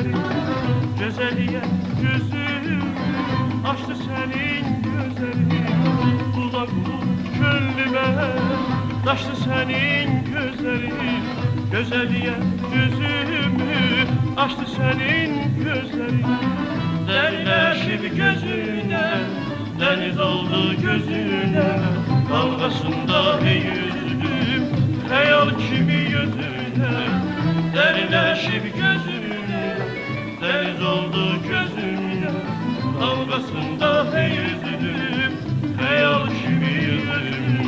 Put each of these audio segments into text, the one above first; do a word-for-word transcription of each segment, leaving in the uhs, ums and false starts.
gözlerin, güzelliğe yüzüm açtı senin gözlerin. Uzak gönlüme taştı senin gözlerin, güzelliğe yüzümü açtı senin gözlerin. Derinleşip gözüne, deniz oldu gözüne, dalgasında yüzdüm hayal kimi yüzüne. Derinleşip gözüne, deniz oldu gözüne, dalgasında yüzdüm hayal kimi yüzüne.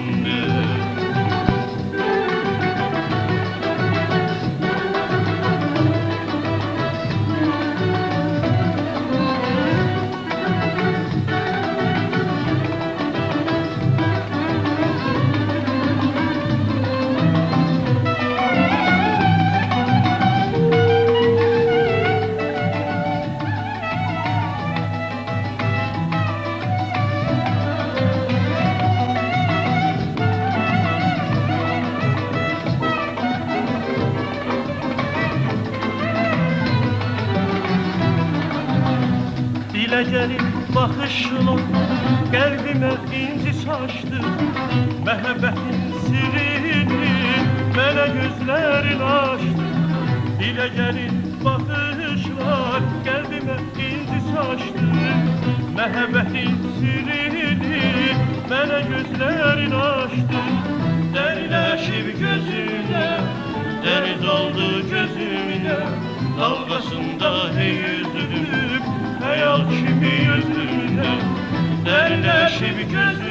Dile gelip bakışla kalbime inci saçtı, mehebbetin sirrini bana gözlerin açtı. Dile gelip bakışla kalbime inci saçtı, mehebbetin sirrini bana gözlerin açtı. Derinleşip gözüne, deniz oldu gözüne, dalgasında yüzdüm hayal kimi yüzüne. Derinleşip gözüne,